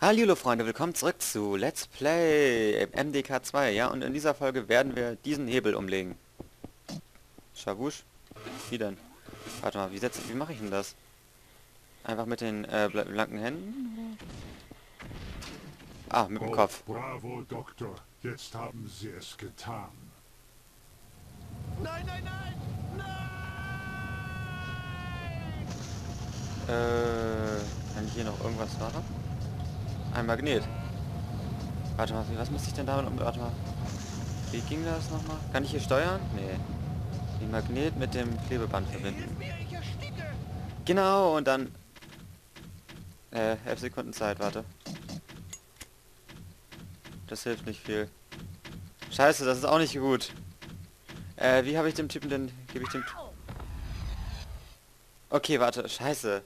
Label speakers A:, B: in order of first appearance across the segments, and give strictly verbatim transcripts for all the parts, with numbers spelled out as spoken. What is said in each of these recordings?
A: Hallo Freunde, willkommen zurück zu Let's Play M D K zwei, ja, und in dieser Folge werden wir diesen Hebel umlegen. Schabusch? Wie denn? Warte mal, wie setze wie mache ich denn das? Einfach mit den äh, bl- blanken Händen? Ah, mit dem
B: Oh,
A: Kopf.
B: bravo, Doktor. Jetzt haben Sie es getan.
C: Nein, nein, nein! Nein!
A: Äh, kann ich hier noch irgendwas machen? Ein Magnet. Warte mal, wie- was muss ich denn damit um... Warte mal. Wie ging das nochmal? Kann ich hier steuern? Nee. Den Magnet mit dem Klebeband verbinden.
C: Hilf mir, ich ersticke!
A: Genau, und dann... Äh, elf Sekunden Zeit, warte. Das hilft nicht viel. Scheiße, das ist auch nicht gut. Äh, wie habe ich dem Typen denn... Gebe ich dem... Okay, warte, scheiße.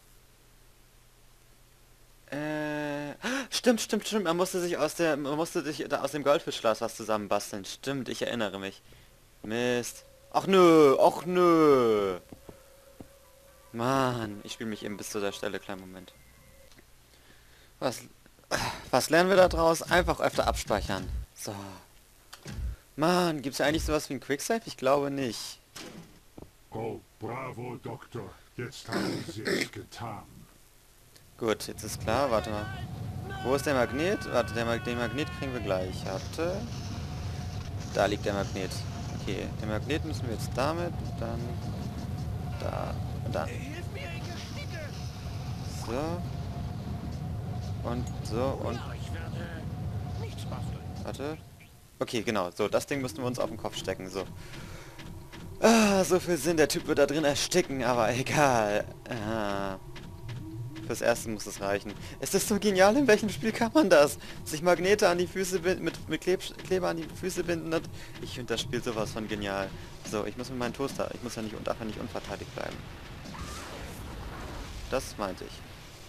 A: Äh... Stimmt, stimmt, stimmt. Man musste sich aus der... Man musste sich da aus dem Goldfischglas was zusammenbasteln. Stimmt, ich erinnere mich. Mist. Ach nö, ach nö. Mann, ich spiele mich eben bis zu der Stelle. Kleinen Moment. Was... Was lernen wir da draus? Einfach öfter abspeichern. So. Mann, gibt's ja eigentlich sowas wie ein Quicksave? Ich glaube nicht.
B: Oh, bravo, Doktor. Jetzt haben Sie es getan.
A: Gut, jetzt ist klar. Warte mal. Wo ist der Magnet? Warte, der Mag den Magnet kriegen wir gleich. Warte. Da liegt der Magnet. Okay, den Magnet müssen wir jetzt damit, dann da und dann.
C: Hilf mir, ich ersticke!
A: So. Und so und
C: Ja, ich werde nichts basteln.
A: warte. Okay, genau. So, das Ding müssten wir uns auf den Kopf stecken. So. Ah, so viel Sinn. Der Typ wird da drin ersticken, aber egal. Ah. Fürs Erste muss es reichen. Es ist so genial, in welchem Spiel kann man das? Sich Magnete an die Füße binden, mit, mit Kleb Kleber an die Füße binden. Und ich finde das Spiel sowas von genial. So, ich muss mit meinem Toaster, ich muss ja nicht, darf ja nicht unverteidigt bleiben. Das meinte ich.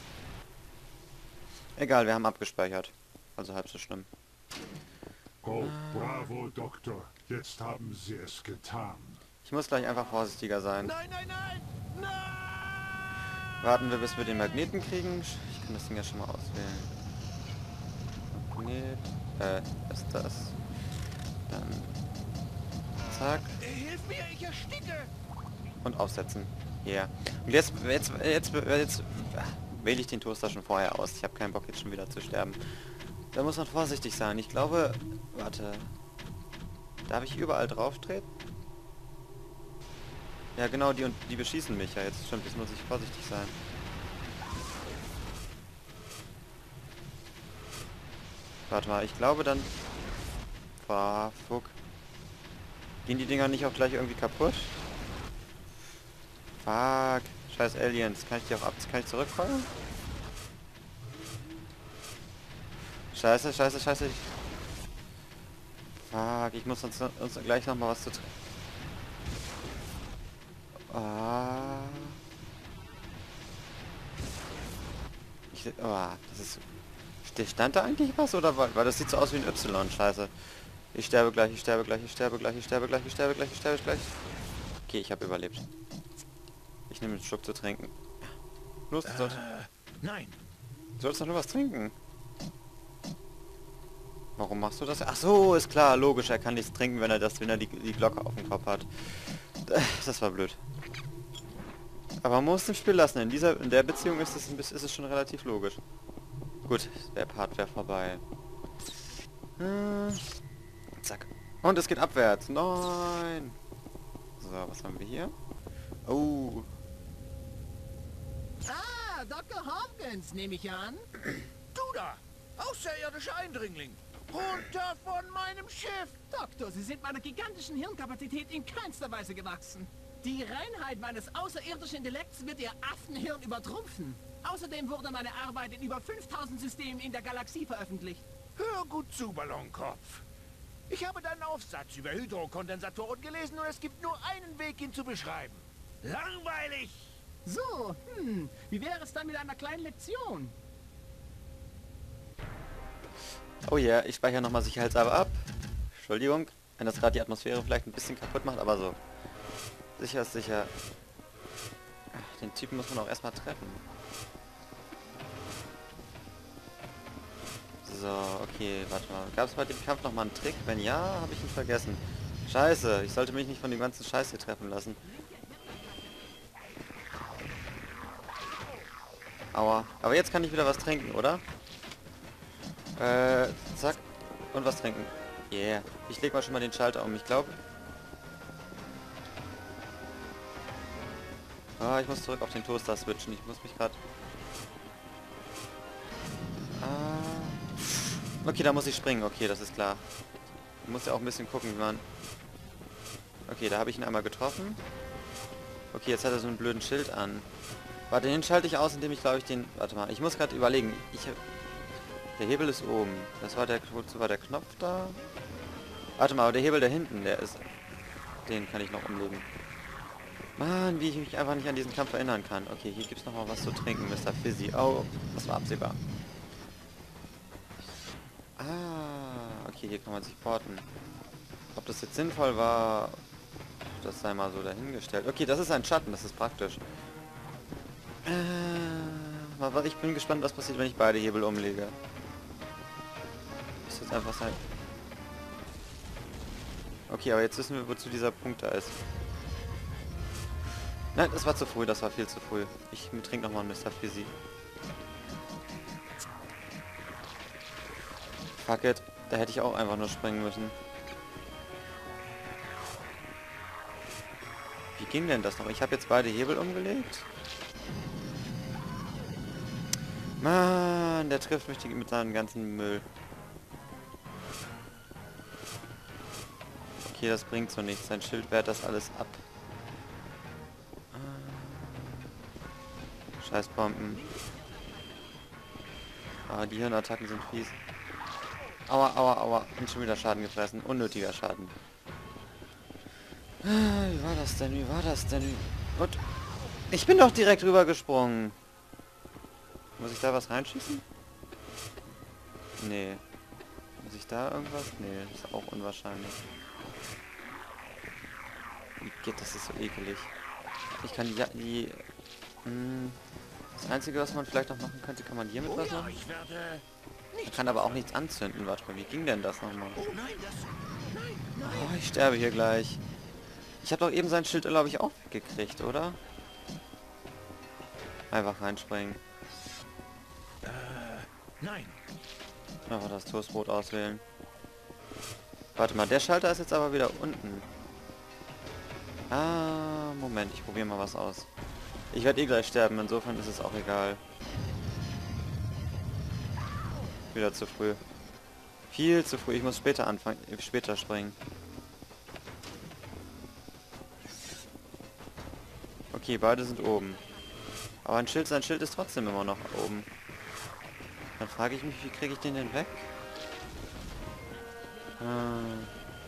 A: Egal, wir haben abgespeichert. Also halb so schlimm.
B: Oh, bravo, Doktor. Jetzt haben Sie es getan.
A: Ich muss gleich einfach vorsichtiger sein.
C: Nein, nein, nein! Nein!
A: Warten wir, bis wir den Magneten kriegen. Ich kann das Ding ja schon mal auswählen. Magnet. Äh, ist das. Dann. Zack.
C: Hilf mir, ich ersticke!
A: Und aufsetzen. Ja. Yeah. Und jetzt, jetzt, jetzt, jetzt, jetzt wähle ich den Toaster schon vorher aus. Ich habe keinen Bock jetzt schon wieder zu sterben. Da muss man vorsichtig sein. Ich glaube, warte. Darf ich überall drauf treten? Ja genau, die und die beschießen mich ja jetzt. Stimmt, jetzt muss ich vorsichtig sein. Warte mal, ich glaube dann... Boah, fuck. Gehen die Dinger nicht auch gleich irgendwie kaputt? Fuck. Scheiß Aliens. Kann ich die auch ab... Kann ich zurückfeuern? Scheiße, scheiße, scheiße. Fuck, ich muss uns, uns gleich nochmal was zu trinken. Ah. Ich, oh, das ist... Der stand da eigentlich was oder was? Weil das sieht so aus wie ein Y, scheiße. Ich sterbe gleich, ich sterbe gleich, ich sterbe gleich, ich sterbe gleich, ich sterbe gleich, ich sterbe gleich. Okay, ich habe überlebt. Ich nehme einen Schluck zu trinken. Los, du sollst,
C: Äh, nein.
A: du sollst doch nur was trinken. Warum machst du das? Ach so, ist klar, logisch, er kann nichts trinken, wenn er das, wenn er die, die Glocke auf dem Kopf hat. Das war blöd. Aber man muss es im Spiel lassen. In dieser, in der Beziehung ist es, ein bisschen, ist es schon relativ logisch. Gut, der Part wäre vorbei. Hm. Zack. Und es geht abwärts. Nein. So, was haben wir hier? Oh.
D: Ah, Doktor Hopkins, nehme ich an.
C: Du da! Außerirdischer Eindringling! Runter von meinem Schiff!
D: Doktor, Sie sind meiner gigantischen Hirnkapazität in keinster Weise gewachsen. Die Reinheit meines außerirdischen Intellekts wird Ihr Affenhirn übertrumpfen. Außerdem wurde meine Arbeit in über fünftausend Systemen in der Galaxie veröffentlicht.
C: Hör gut zu, Ballonkopf. Ich habe deinen Aufsatz über Hydrokondensatoren gelesen und es gibt nur einen Weg, ihn zu beschreiben. Langweilig!
D: So, hm, wie wäre es dann mit einer kleinen Lektion?
A: Oh ja, yeah, ich speichere nochmal sicherheitshalber ab. Entschuldigung, wenn das gerade die Atmosphäre vielleicht ein bisschen kaputt macht, aber so. Sicher ist sicher. Ach, den Typen muss man auch erstmal treffen. So, okay, warte mal. Gab es bei dem Kampf nochmal einen Trick? Wenn ja, habe ich ihn vergessen. Scheiße, ich sollte mich nicht von dem ganzen Scheiß hier treffen lassen. Aua. Aber jetzt kann ich wieder was trinken, oder? Äh, zack. Und was trinken. Yeah. Ich leg mal schon mal den Schalter um. Ich glaube... Ah, ich muss zurück auf den Toaster switchen. Ich muss mich gerade... Ah. Okay, da muss ich springen. Okay, das ist klar. Ich muss ja auch ein bisschen gucken, wie man... Okay, da habe ich ihn einmal getroffen. Okay, jetzt hat er so einen blöden Schild an. Warte, den schalte ich aus, indem ich, glaube ich, den... Warte mal, ich muss gerade überlegen. Ich... Der Hebel ist oben. Das war der... Wozu war der Knopf da? Warte mal, aber der Hebel da hinten, der ist... Den kann ich noch umlegen. Mann, wie ich mich einfach nicht an diesen Kampf erinnern kann. Okay, hier gibt es noch mal was zu trinken, Mister Fizzy. Oh, das war absehbar. Ah, okay, hier kann man sich porten. Ob das jetzt sinnvoll war, das sei mal so dahingestellt. Okay, das ist ein Schatten, das ist praktisch. Äh, ich bin gespannt, was passiert, wenn ich beide Hebel umlege. Ist jetzt einfach sein... Okay, aber jetzt wissen wir, wozu dieser Punkt da ist. Nein, das war zu früh, das war viel zu früh. Ich trinke nochmal einen Mister Fizzy. Fuck it, da hätte ich auch einfach nur springen müssen. Wie ging denn das noch? Ich habe jetzt beide Hebel umgelegt. Mann, der trifft mich mit seinem ganzen Müll. Okay, das bringt so nichts. Sein Schild wehrt das alles ab. Scheißbomben. Ah, die Hirnattacken sind fies. Aua, aua, aua. Bin schon wieder Schaden gefressen. Unnötiger Schaden. Wie war das denn? Wie war das denn? Und ich bin doch direkt rübergesprungen. Muss ich da was reinschießen? Nee. Muss ich da irgendwas? Nee, das ist auch unwahrscheinlich. Wie geht das? Ist so ekelig. Ich kann die... die mh, das Einzige, was man vielleicht noch machen könnte, kann man hiermit
C: Oh
A: was
C: ja,
A: machen?
C: ich werde...
A: Man kann aber auch nichts anzünden. Warte mal, wie ging denn das nochmal?
C: Oh nein, das... Nein, nein.
A: Oh, ich sterbe hier gleich. Ich habe doch eben sein Schild, glaube ich, auch weggekriegt, oder? Einfach reinspringen.
C: Äh, nein.
A: Einfach das Toastbrot auswählen. Warte mal, der Schalter ist jetzt aber wieder unten. Ah, Moment, ich probiere mal was aus. Ich werde eh gleich sterben, insofern ist es auch egal. Wieder zu früh. Viel zu früh, ich muss später anfangen, später springen. Okay, beide sind oben. Aber ein Schild, sein Schild ist trotzdem immer noch oben. Dann frage ich mich, wie kriege ich den denn weg? Hm.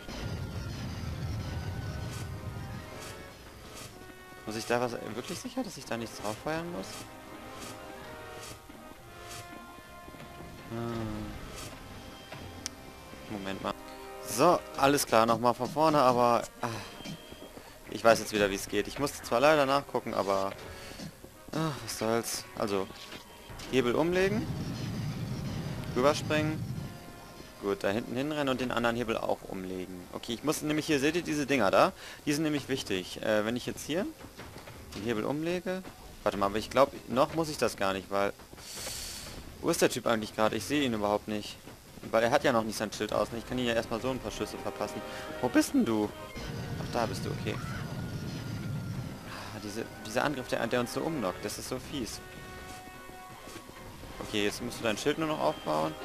A: Muss ich da was... Wirklich sicher, dass ich da nichts drauf feuern muss? Hm. Moment mal. So, alles klar, nochmal von vorne, aber... Ach, ich weiß jetzt wieder, wie es geht. Ich musste zwar leider nachgucken, aber... Ach, was soll's. Also, Hebel umlegen. Rüberspringen. Gut, da hinten hinrennen und den anderen Hebel auch umlegen. Okay, ich muss nämlich hier, seht ihr diese Dinger da? Die sind nämlich wichtig. Äh, wenn ich jetzt hier den Hebel umlege... Warte mal, aber ich glaube, noch muss ich das gar nicht, weil... Wo ist der Typ eigentlich gerade? Ich sehe ihn überhaupt nicht. Weil er hat ja noch nicht sein Schild aus. Ich kann ihn ja erstmal so ein paar Schüsse verpassen. Wo bist denn du? Ach, da bist du, okay. Ah, diese, dieser Angriff, der, der uns so umnockt, das ist so fies. Okay, jetzt musst du dein Schild nur noch aufbauen.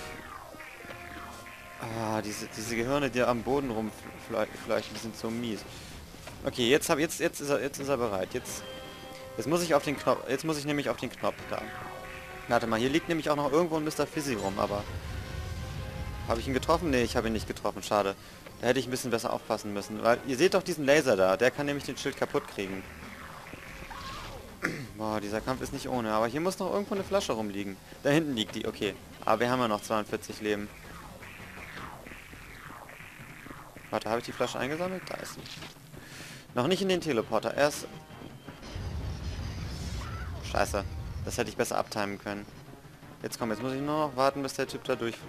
A: Ah, diese, diese Gehirne, die am Boden rumfleuchten, die sind so mies. Okay, jetzt hab, jetzt, jetzt ist er, jetzt ist er bereit. Jetzt, jetzt muss ich auf den Knopf, jetzt muss ich nämlich auf den Knopf da. Warte mal, hier liegt nämlich auch noch irgendwo ein Mister Fizzy rum, aber... Habe ich ihn getroffen? Nee, ich habe ihn nicht getroffen, schade. Da hätte ich ein bisschen besser aufpassen müssen, weil ihr seht doch diesen Laser da, der kann nämlich den Schild kaputt kriegen. Boah, dieser Kampf ist nicht ohne, aber hier muss noch irgendwo eine Flasche rumliegen. Da hinten liegt die, okay. Aber wir haben ja noch zweiundvierzig Leben. Warte, habe ich die Flasche eingesammelt? Da ist sie. Noch nicht in den Teleporter, erst... Scheiße, das hätte ich besser abtimen können. Jetzt komm, jetzt muss ich nur noch warten, bis der Typ da durch...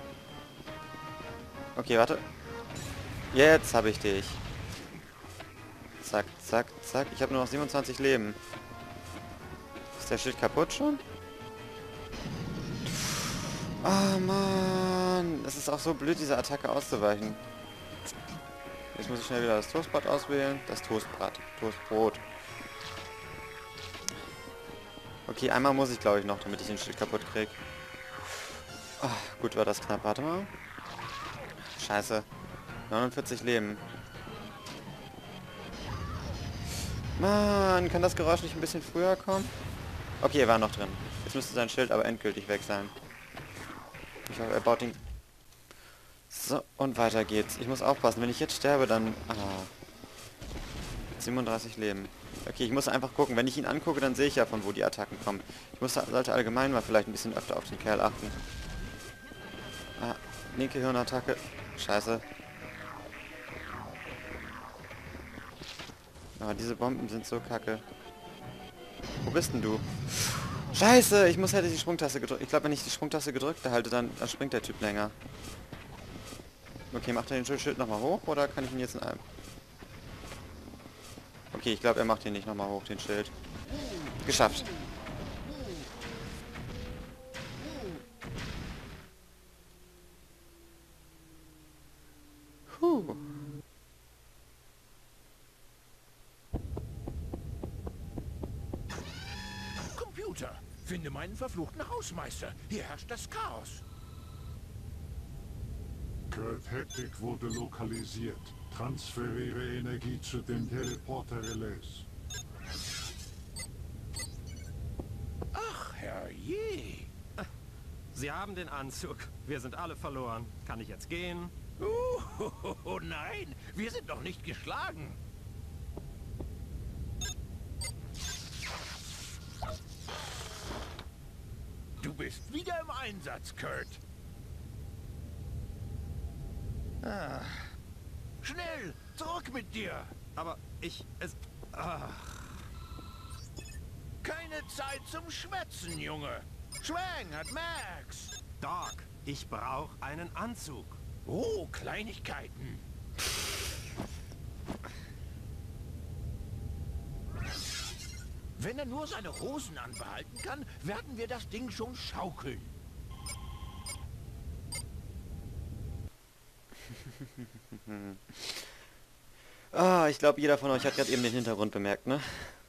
A: Okay, warte. Jetzt habe ich dich. Zack, zack, zack. Ich habe nur noch siebenundzwanzig Leben. Ist der Schild kaputt schon? Oh Mann. Es ist auch so blöd, diese Attacke auszuweichen. Jetzt muss ich schnell wieder das Toastbrot auswählen. Das Toastbrot. Toastbrot. Okay, einmal muss ich, glaube ich, noch, damit ich den Schild kaputt kriege. Oh, gut, war das knapp. Warte mal. Scheiße. neunundvierzig Leben. Mann, kann das Geräusch nicht ein bisschen früher kommen? Okay, er war noch drin. Jetzt müsste sein Schild aber endgültig weg sein. Ich hoffe, er baut ihn... So, und weiter geht's. Ich muss aufpassen, wenn ich jetzt sterbe, dann... Ah. siebenunddreißig Leben. Okay, ich muss einfach gucken. Wenn ich ihn angucke, dann sehe ich ja, von wo die Attacken kommen. Ich muss, sollte allgemein mal vielleicht ein bisschen öfter auf den Kerl achten. Ah, linke Hirnattacke. Scheiße. Aber diese Bomben sind so kacke. Wo bist denn du? Scheiße, ich muss hätte die Sprungtaste gedrückt. Ich glaube, wenn ich die Sprungtaste gedrückt halte, dann, dann springt der Typ länger. Okay, macht er den Schild nochmal hoch oder kann ich ihn jetzt in einem... Okay, ich glaube, er macht ihn nicht nochmal hoch, den Schild. Geschafft. Puh.
C: Computer, finde meinen verfluchten Hausmeister. Hier herrscht das Chaos.
B: Kurt Hektik wurde lokalisiert. Transferiere Energie zu den Teleporter-Relais.
C: Ach, herrje.
E: Sie haben den Anzug. Wir sind alle verloren. Kann ich jetzt gehen?
C: Uh, oh nein, wir sind noch nicht geschlagen. Du bist wieder im Einsatz, Kurt. Ah. Schnell, zurück mit dir.
E: Aber ich... es... Ach.
C: Keine Zeit zum Schwätzen, Junge. Schwang hat Max.
E: Doc, ich brauche einen Anzug.
C: Oh, Kleinigkeiten. Wenn er nur seine Hosen anbehalten kann, werden wir das Ding schon schaukeln.
A: Ah, ich glaube, jeder von euch hat gerade eben den Hintergrund bemerkt, ne?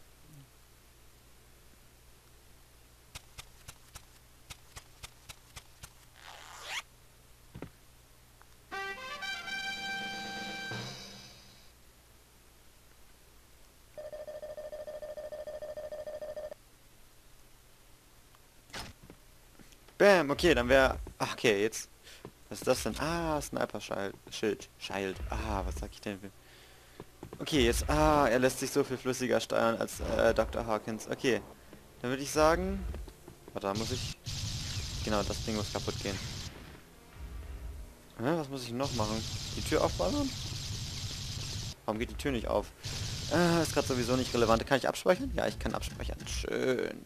A: Bam, okay, dann wäre... Ach, okay, jetzt... Was ist das denn? Ah, Sniper-Schild. Schild. Schild. Ah, was sag ich denn? Okay, jetzt... Ah, er lässt sich so viel flüssiger steuern als äh, Doktor Hawkins. Okay, dann würde ich sagen... Warte, da muss ich... Genau, das Ding muss kaputt gehen. Hä, was muss ich noch machen? Die Tür aufballern? Warum geht die Tür nicht auf? Ah, ist gerade sowieso nicht relevant. Kann ich abspeichern? Ja, ich kann abspeichern. Schön.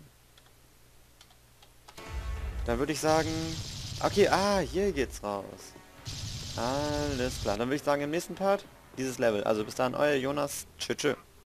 A: Dann würde ich sagen... Okay, ah, hier geht's raus. Alles klar. Dann würde ich sagen, im nächsten Part dieses Level. Also bis dahin, euer Jonas. Tschö, tschö.